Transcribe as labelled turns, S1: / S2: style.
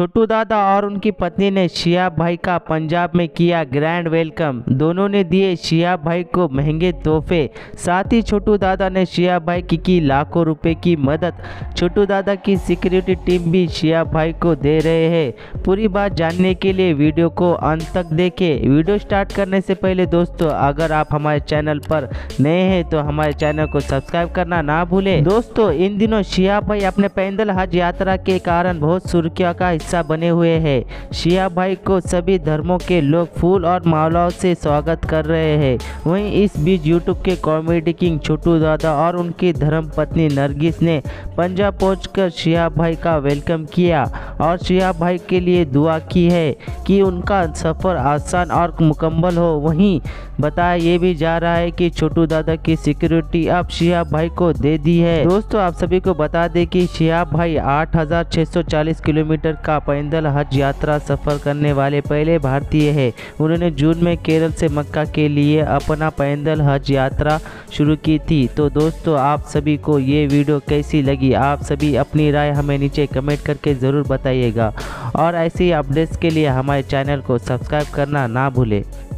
S1: छोटू दादा और उनकी पत्नी ने शिहाब भाई का पंजाब में किया ग्रैंड वेलकम। दोनों ने दिए शिहाब भाई को महंगे तोहफे। साथ ही छोटू दादा ने शिहाब भाई की लाखों रुपए की मदद। छोटू दादा की सिक्योरिटी टीम भी शिहाब भाई को दे रहे हैं। पूरी बात जानने के लिए वीडियो को अंत तक देखें। वीडियो स्टार्ट करने से पहले दोस्तों, अगर आप हमारे चैनल पर नए हैं तो हमारे चैनल को सब्सक्राइब करना ना भूलें। दोस्तों, इन दिनों शिहाब भाई अपने पैदल हज यात्रा के कारण बहुत सुर्खियों का हिस्सा बने हुए हैं। शिहाब भाई को सभी धर्मों के लोग फूल और मालाओं से स्वागत कर रहे हैं। वहीं इस बीच यूट्यूब के कॉमेडी किंग छोटू दादा और उनकी धर्मपत्नी नरगिस ने पंजाब पहुंचकर शिहाब भाई का वेलकम किया और शिहाब भाई के लिए दुआ की है कि उनका सफ़र आसान और मुकम्मल हो। वहीं बताया ये भी जा रहा है कि छोटू दादा की सिक्योरिटी अब शिहाब भाई को दे दी है। दोस्तों, आप सभी को बता दें कि शिहाब भाई 8640 किलोमीटर का पैदल हज यात्रा सफ़र करने वाले पहले भारतीय हैं। उन्होंने जून में केरल से मक्का के लिए अपना पैदल हज यात्रा शुरू की थी। तो दोस्तों, आप सभी को ये वीडियो कैसी लगी, आप सभी अपनी राय हमें नीचे कमेंट करके ज़रूर बताइएगा और ऐसी अपडेट्स के लिए हमारे चैनल को सब्सक्राइब करना ना भूलें।